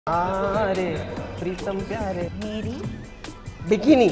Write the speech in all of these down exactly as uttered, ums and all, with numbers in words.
अरे प्रीतम प्यारे मेरी bikini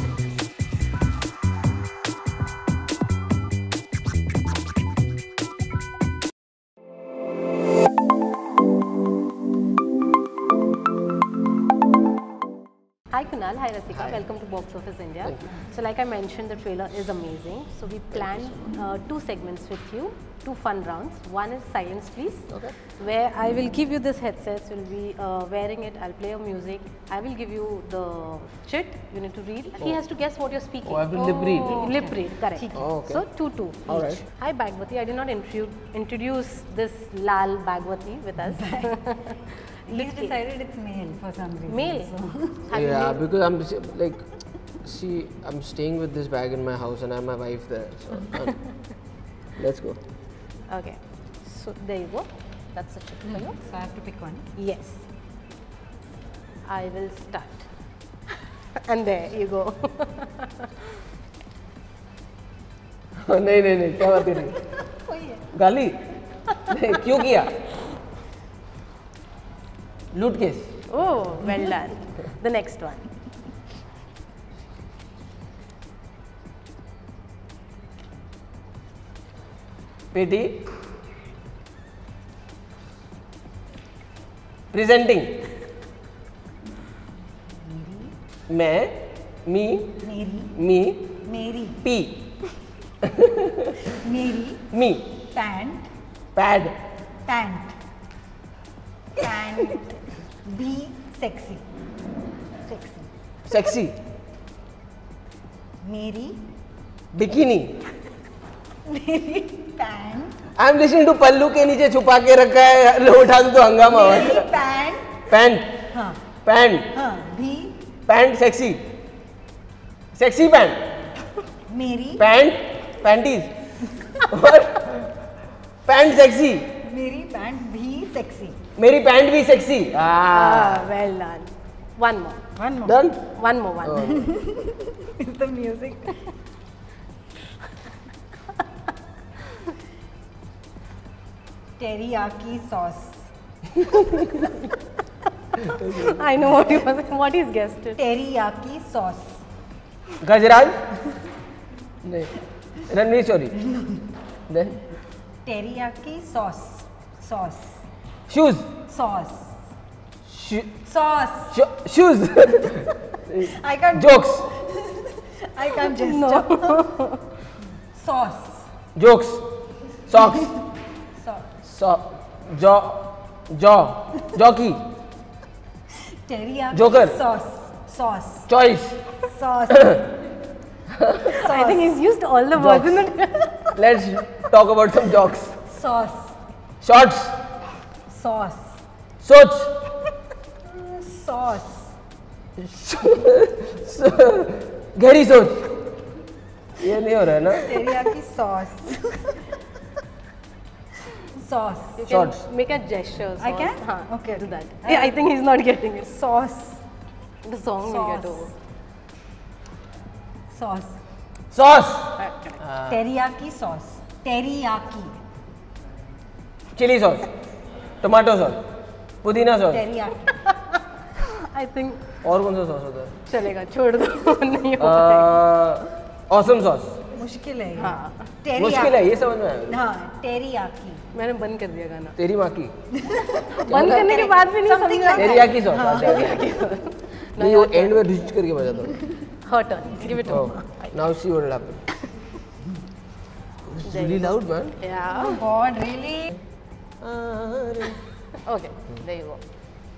Hi Kunal, hi Rasika, Hi. welcome to Box Office India. Thank you. So like I mentioned, the trailer is amazing. So we planned uh, two segments with you, two fun rounds. One is silence please, Okay. where I will give you this headsets, you'll be uh, wearing it, I'll play your music. I will give you the chit, you need to read. He has to guess what you're speaking. Oh, I have to lip read. Lip read, correct. Oh, okay. So two two All each. right. Hi Bhagwati, I did not intru- introduce this Lal Bhagwati with us. He's decided it's male for some reason. Male? So. Have you Yeah, made- because I'm s- like, see, I'm staying with this bag in my house and I have my wife there. So uh, let's go. Okay, so there you go. That's a chit for you. So I have to pick one. Yes. I will start. And there you go. नहीं नहीं नहीं क्या बात है गाली नहीं क्यों किया लूट केस Oh, well done. The next one. पेटी प्रेजेंटिंग मैं मी मेरी मी मेरी पी मेरी मी pant pad pant pant be sexy sexy sexy मेरी बिकिनी मेरी pant I am listening to पल्लू के नीचे छुपा के रखा है लो उठा दो तो हंगामा हो मेरी पैंट पैंट हाँ पैंट हाँ भी पैंट सेक्सी सेक्सी पैंट मेरी पैंट पैंटीज और पैंट सेक्सी मेरी पैंट भी सेक्सी मेरी पैंट भी sexy Ah, well done. One more. One more done One more. One more. Is the music teriyaki sauce I know what you was, what he's guessed it. Teriyaki sauce Gajraj नहीं Ranveer Shorey then teriyaki sauce sauce shoes sauce sauce shoes I can't jokes I can't gesture. Sauce. Jokes socks Sauce. Saw jaw jaw jockey Teriyaki Joker. sauce. Sauce. Choice Sauce. I think he's used all the words in it. Let's talk about some jokes Sauce. Shorts Sauce. सोच Sauce. गहरी सोच ये नहीं हो रहा है ना Teriyaki sauce. Sauce. You can Shorts. make a gesture. I sauce. can? Haan, Okay. do that. Yeah, I think he's not getting it. Sauce. The song will get Sauce. over. Sauce. Sauce Teriyaki sauce. Teriyaki. Chilli sauce tomato sauce pudina sauce Teriyaki. I think और कौन सा sauce होता है चलेगा छोड़ दो नहीं हो पाएगा. ऑसम सॉस मुश्किल है ये. हाँ. Teriyaki. मुश्किल है ये समझ में आया हाँ. Teriyaki. मैंने बंद कर दिया गाना. तेरी माँ की बंद करने के बाद भी नहीं Something समझा. like तेरियाकी सॉस अच्छा नहीं वो एंड में रिच करके बजाता हूँ Her turn. Give it to Oh, her. now see what will happen. It's really loud, man. Yeah. Oh God, really? Okay. There you go.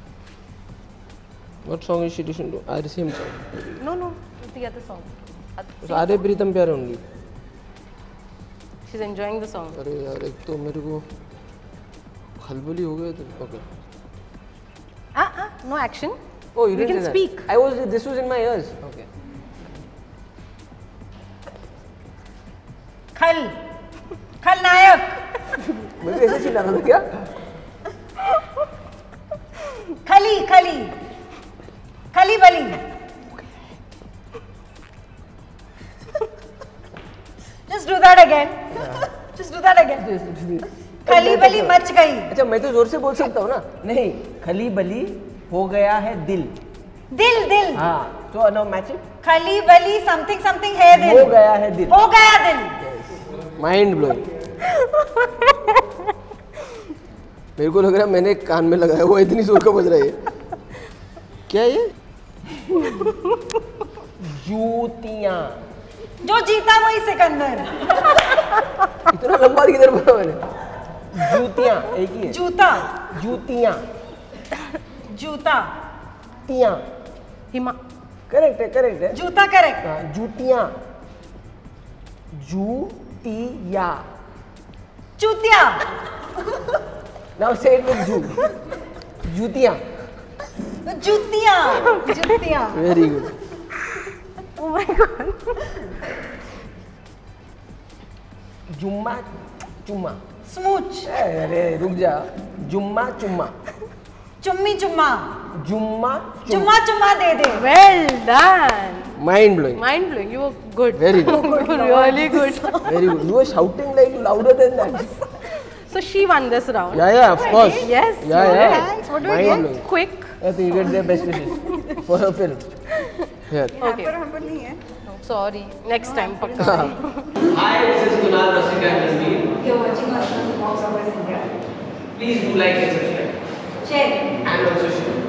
What song is she listening to? I the same song. No, no. The other song. So, आधे प्रीतम प्यारे only. She's enjoying the song. अरे यार एक तो मेरे को खलबली हो गया तो okay. Ah, ah. No action. Oh, you We didn't can say that. speak. I was. This was in my ears. Okay. खल खलनायक मुझे ऐसे चिल्ला रहा था क्या? खली खली खली बली just do that again just do that again खली बली मच गई अच्छा मैं तो जोर से बोल सकता हूँ ना नहीं खली बली हो गया है दिल. दिल दिल. हाँ. So now match it. खली बली something something है दिल. हो गया है दिल. हो गया दिल. Mind blowing. मेरे को लग रहा है मैंने कान में लगाया वो इतनी जोर का बज रहा है. क्या ये? जूतियाँ. जो जीता वही सिकंदर. इतना लंबा किधर बोला मैंने? जूतियाँ एक ही है. जूता. जूतियाँ. जूता. तियाँ. हिमा. करेक्ट है करेक्ट है. जूता करेक्ट. हाँ, जूतियाँ. जूतियाँ. चूतिया. Now say it with जू. जूतियाँ. जूतियाँ. जूतियाँ. Very good. Oh my god. जुम्मा चुम्मा. स्मूच. अरे रुक जा. जुम्मा चुम्मा. चुम्मी चुम्मा. जुम्मा चुम्मा चुम्मा दे दे. Well done. Mind blowing. Mind blowing. You were good. Very good. Really good. Very good. You were shouting like louder than that. So she won this round. Yeah, yeah, of course. Yes. Yeah, you yeah. did. Thanks. What do we Mind get? blowing. Quick. I think you get their best wishes for her film. Here. Okay. hamper नहीं है. Sorry. Next time, pakka. Hi, this is Kunal Rasika and Rasmeer. You're watching us on Box Office India. Please do like and subscribe. Share. And also share.